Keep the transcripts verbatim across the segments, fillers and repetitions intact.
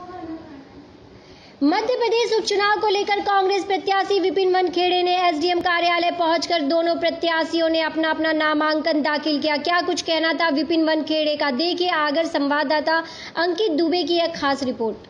मध्य प्रदेश उपचुनाव को लेकर कांग्रेस प्रत्याशी विपिन वानखेड़े ने एसडीएम कार्यालय पहुंचकर दोनों प्रत्याशियों ने अपना अपना नामांकन दाखिल किया। क्या कुछ कहना था विपिन वानखेड़े का, देखिए आगर संवाददाता अंकित दुबे की एक खास रिपोर्ट।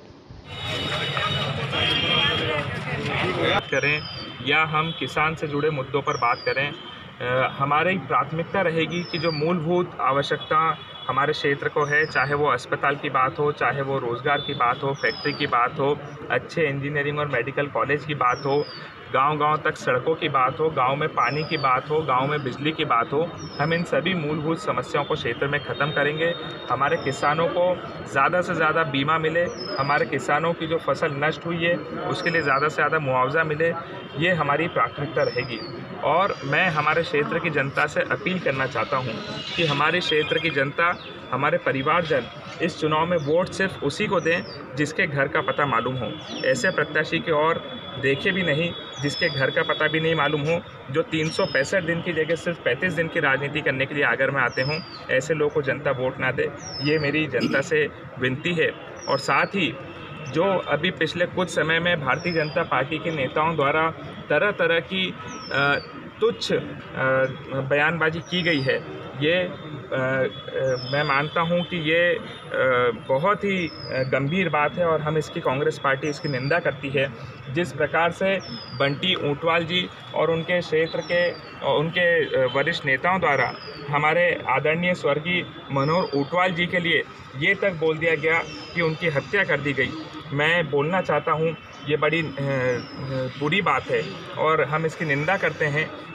बात करें या हम किसान से जुड़े मुद्दों पर बात करें, हमारी प्राथमिकता रहेगी कि जो मूलभूत आवश्यकता हमारे क्षेत्र को है, चाहे वो अस्पताल की बात हो, चाहे वो रोज़गार की बात हो, फैक्ट्री की बात हो, अच्छे इंजीनियरिंग और मेडिकल कॉलेज की बात हो, गांव-गांव तक सड़कों की बात हो, गांव में पानी की बात हो, गांव में बिजली की बात हो, हम इन सभी मूलभूत समस्याओं को क्षेत्र में ख़त्म करेंगे। हमारे किसानों को ज़्यादा से ज़्यादा बीमा मिले, हमारे किसानों की जो फसल नष्ट हुई है उसके लिए ज़्यादा से ज़्यादा मुआवजा मिले, ये हमारी प्राथमिकता रहेगी। और मैं हमारे क्षेत्र की जनता से अपील करना चाहता हूँ कि हमारे क्षेत्र की जनता, हमारे परिवारजन इस चुनाव में वोट सिर्फ उसी को दें जिसके घर का पता मालूम हो। ऐसे प्रत्याशी की ओर देखे भी नहीं जिसके घर का पता भी नहीं मालूम हो, जो तीन सौ पैंसठ दिन की जगह सिर्फ पैंतीस दिन की राजनीति करने के लिए आगर में आते हों। ऐसे लोगों को जनता वोट ना दे, ये मेरी जनता से विनती है। और साथ ही जो अभी पिछले कुछ समय में भारतीय जनता पार्टी के नेताओं द्वारा तरह तरह की तुच्छ बयानबाजी की गई है, ये आ, आ, मैं मानता हूं कि ये आ, बहुत ही गंभीर बात है और हम इसकी कांग्रेस पार्टी इसकी निंदा करती है। जिस प्रकार से बंटी ऊंटवाल जी और उनके क्षेत्र के उनके वरिष्ठ नेताओं द्वारा हमारे आदरणीय स्वर्गीय मनोहर ऊंटवाल जी के लिए ये तक बोल दिया गया कि उनकी हत्या कर दी गई, मैं बोलना चाहता हूँ ये बड़ी बुरी बात है और हम इसकी निंदा करते हैं